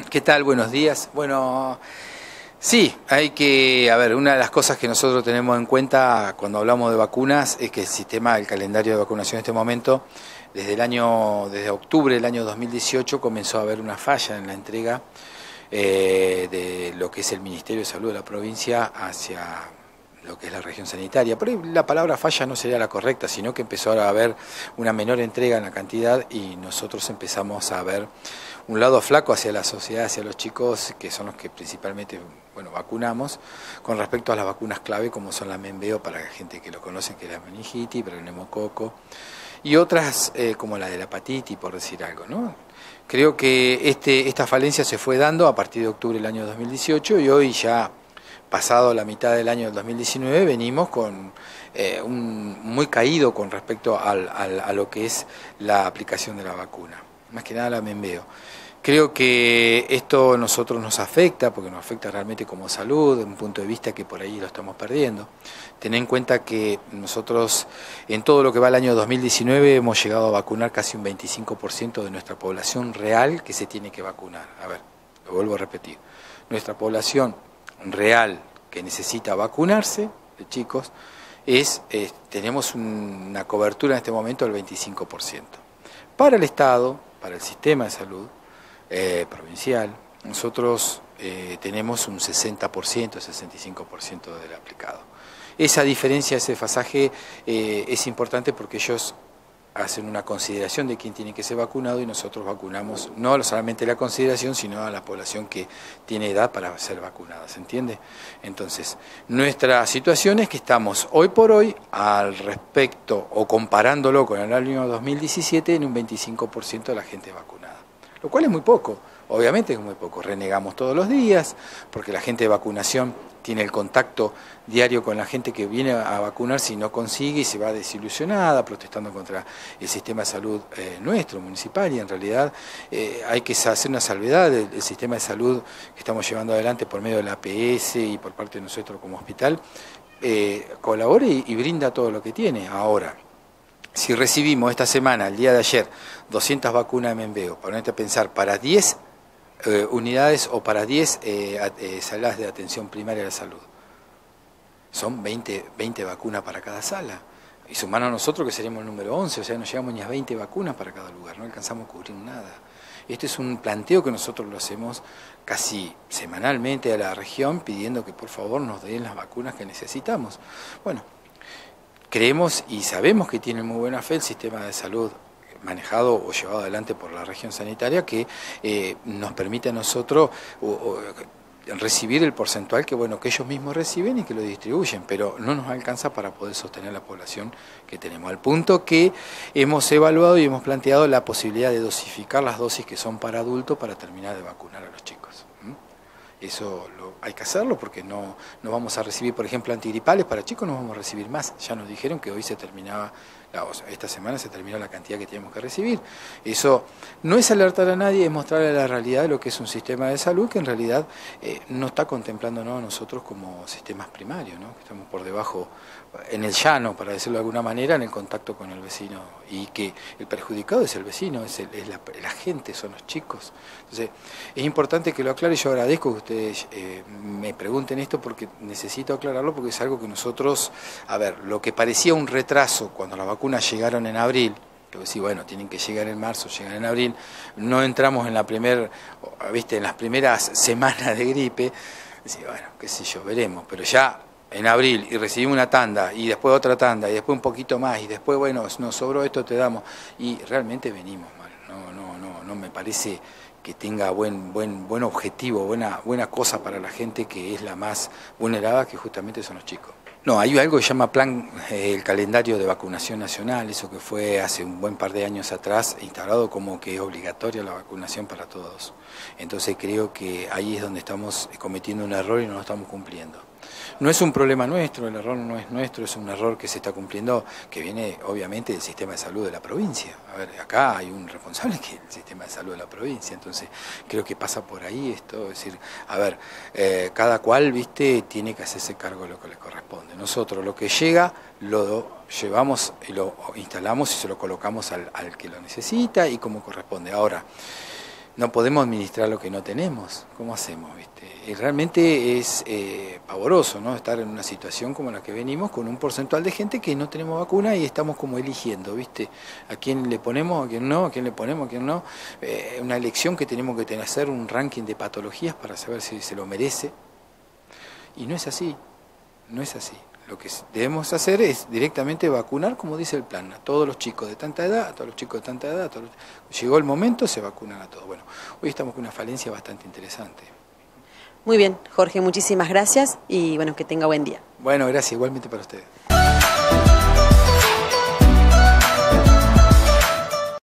¿Qué tal? Buenos días. Bueno, sí, a ver, una de las cosas que nosotros tenemos en cuenta cuando hablamos de vacunas es que el calendario de vacunación en este momento, desde octubre del año 2018 comenzó a haber una falla en la entrega de lo que es el Ministerio de Salud de la provincia hacia lo que es la región sanitaria. Por ahí la palabra falla no sería la correcta, sino que empezó a haber una menor entrega en la cantidad y nosotros empezamos a ver un lado flaco hacia la sociedad, hacia los chicos, que son los que principalmente vacunamos, con respecto a las vacunas clave, como son la Menveo, para la gente que lo conoce, que es la meningitis, para el neumococo, y otras como la de la hepatitis, por decir algo, ¿no? Creo que esta falencia se fue dando a partir de octubre del año 2018 y hoy ya, pasado la mitad del año del 2019, venimos con muy caído con respecto a lo que es la aplicación de la vacuna, más que nada la Menveo. Creo que esto a nosotros nos afecta, porque nos afecta realmente como salud, de un punto de vista que por ahí lo estamos perdiendo. Ten en cuenta que nosotros en todo lo que va al año 2019 hemos llegado a vacunar casi un 25% de nuestra población real que se tiene que vacunar. A ver, lo vuelvo a repetir. Nuestra población real que necesita vacunarse, de chicos, tenemos una cobertura en este momento del 25%. Para el Estado, para el sistema de salud provincial, nosotros tenemos un 60%, 65% del aplicado. Esa diferencia, ese desfasaje es importante porque ellos hacen una consideración de quién tiene que ser vacunado y nosotros vacunamos no solamente la consideración, sino a la población que tiene edad para ser vacunada, ¿se entiende? Entonces, nuestra situación es que estamos hoy por hoy al respecto o comparándolo con el año 2017 en un 25% de la gente vacunada, lo cual es muy poco, obviamente es muy poco. Renegamos todos los días porque la gente de vacunación tiene el contacto diario con la gente que viene a vacunarse y no consigue y se va desilusionada, protestando contra el sistema de salud nuestro, municipal, y en realidad hay que hacer una salvedad del sistema de salud que estamos llevando adelante por medio de la APS y por parte de nosotros como hospital, colabora y brinda todo lo que tiene. Ahora, si recibimos esta semana, el día de ayer, 200 vacunas de Menveo, ponete a pensar, para 10 unidades o para 10 salas de atención primaria de la salud. Son 20 vacunas para cada sala. Y sumando a nosotros que seríamos el número 11, o sea, no llegamos ni a 20 vacunas para cada lugar, no alcanzamos a cubrir nada. Este es un planteo que nosotros lo hacemos casi semanalmente a la región, pidiendo que por favor nos den las vacunas que necesitamos. Bueno, creemos y sabemos que tiene muy buena fe el sistema de salud manejado o llevado adelante por la región sanitaria, que nos permite a nosotros recibir el porcentual que ellos mismos reciben y que lo distribuyen, pero no nos alcanza para poder sostener la población que tenemos, al punto que hemos evaluado y hemos planteado la posibilidad de dosificar las dosis que son para adultos para terminar de vacunar a los chicos. Eso hay que hacerlo porque no vamos a recibir, por ejemplo, antigripales para chicos, no vamos a recibir más. Ya nos dijeron que hoy se terminaba, esta semana se terminó la cantidad que teníamos que recibir. Eso no es alertar a nadie, es mostrarle la realidad de lo que es un sistema de salud que en realidad no está contemplándonos a nosotros como sistemas primarios, ¿no? Que estamos por debajo, en el llano, para decirlo de alguna manera, en el contacto con el vecino, y que el perjudicado es el vecino, es la gente, son los chicos. Entonces, es importante que lo aclare. Yo agradezco que ustedes me pregunten esto porque necesito aclararlo, porque es algo que nosotros, lo que parecía un retraso cuando las vacunas llegaron en abril, que sí, tienen que llegar en marzo, llegan en abril, no entramos en en las primeras semanas de gripe, qué sé yo, veremos, pero ya en abril y recibimos una tanda y después otra tanda y después un poquito más y después nos sobró esto, te damos, y realmente venimos mal. No me parece que tenga buen objetivo, buena cosa para la gente que es la más vulnerada, que justamente son los chicos. No, hay algo que se llama el calendario de vacunación nacional, eso que fue hace un buen par de años atrás instalado como que es obligatoria la vacunación para todos. Entonces creo que ahí es donde estamos cometiendo un error y no lo estamos cumpliendo. No es un problema nuestro, el error no es nuestro, es un error que se está cumpliendo, que viene obviamente del sistema de salud de la provincia. Acá hay un responsable que es el sistema de salud de la provincia, entonces creo que pasa por ahí esto, es decir, cada cual, tiene que hacerse cargo de lo que le corresponde. Nosotros lo que llega lo llevamos y lo instalamos y se lo colocamos al que lo necesita y como corresponde. Ahora, no podemos administrar lo que no tenemos. ¿Cómo hacemos, viste? Y realmente es pavoroso, ¿no? Estar en una situación como la que venimos, con un porcentual de gente que no tenemos vacuna y estamos como eligiendo, ¿viste? A quién le ponemos, a quién no, a quién le ponemos, a quién no. Una elección que tenemos que hacer un ranking de patologías para saber si se lo merece. Y no es así, no es así. Lo que debemos hacer es directamente vacunar, como dice el plan, a todos los chicos de tanta edad, a todos los chicos de tanta edad, llegó el momento, se vacunan a todos. Bueno, hoy estamos con una falencia bastante interesante. Muy bien, Jorge, muchísimas gracias y bueno, que tenga buen día. Bueno, gracias, igualmente para ustedes.